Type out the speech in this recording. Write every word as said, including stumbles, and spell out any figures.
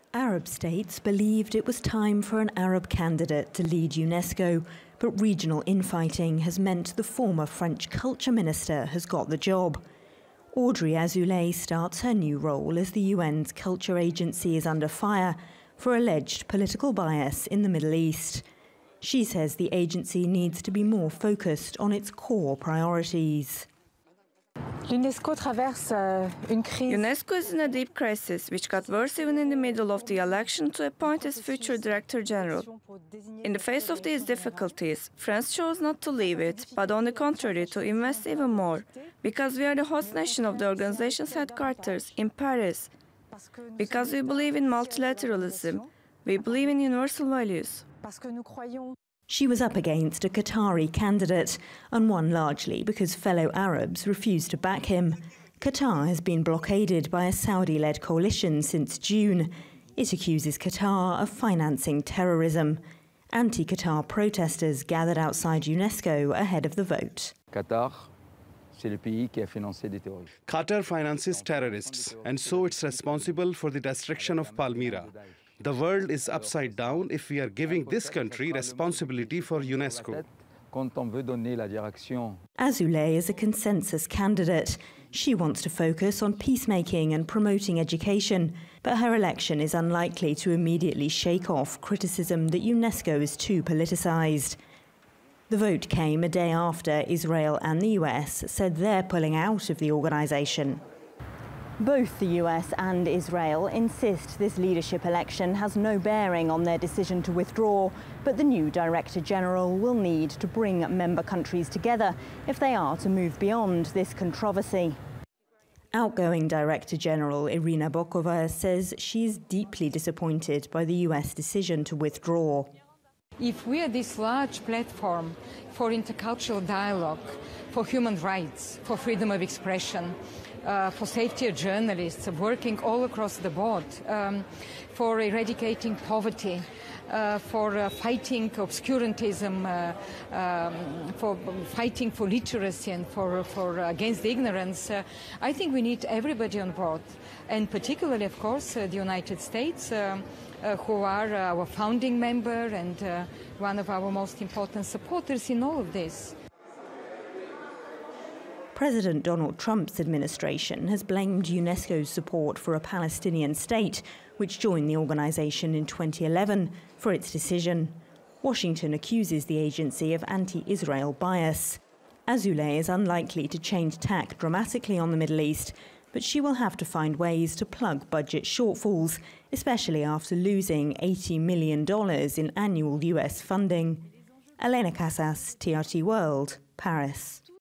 Arab states believed it was time for an Arab candidate to lead UNESCO, but regional infighting has meant the former French Culture Minister has got the job. Audrey Azoulay starts her new role as the U N's culture agency is under fire for alleged political bias in the Middle East. She says the agency needs to be more focused on its core priorities. UNESCO is in a deep crisis, which got worse even in the middle of the election to appoint its future Director General. In the face of these difficulties, France chose not to leave it, but on the contrary to invest even more, because we are the host nation of the organization's headquarters in Paris. Because we believe in multilateralism, we believe in universal values. She was up against a Qatari candidate and won largely because fellow Arabs refused to back him. Qatar has been blockaded by a Saudi-led coalition since June. It accuses Qatar of financing terrorism. Anti-Qatar protesters gathered outside UNESCO ahead of the vote. Qatar, c'est le pays qui a financé des terroristes. Qatar finances terrorists, and so it's responsible for the destruction of Palmyra. The world is upside down if we are giving this country responsibility for UNESCO. Azoulay is a consensus candidate. She wants to focus on peacemaking and promoting education, but her election is unlikely to immediately shake off criticism that UNESCO is too politicized. The vote came a day after Israel and the U S said they're pulling out of the organization. Both the U S and Israel insist this leadership election has no bearing on their decision to withdraw, but the new Director General will need to bring member countries together if they are to move beyond this controversy. Outgoing Director General Irina Bokova says she's deeply disappointed by the U S decision to withdraw. If we are this large platform for intercultural dialogue, for human rights, for freedom of expression, Uh, for safety of journalists, working all across the board, um, for eradicating poverty, uh, for uh, fighting obscurantism, uh, um, for fighting for literacy and for, for uh, against ignorance. Uh, I think we need everybody on board, and particularly, of course, uh, the United States, uh, uh, who are our founding member and uh, one of our most important supporters in all of this. President Donald Trump's administration has blamed UNESCO's support for a Palestinian state, which joined the organization in twenty eleven, for its decision. Washington accuses the agency of anti-Israel bias. Azoulay is unlikely to change tack dramatically on the Middle East, but she will have to find ways to plug budget shortfalls, especially after losing eighty million dollars in annual U S funding. Elena Casas, T R T World, Paris.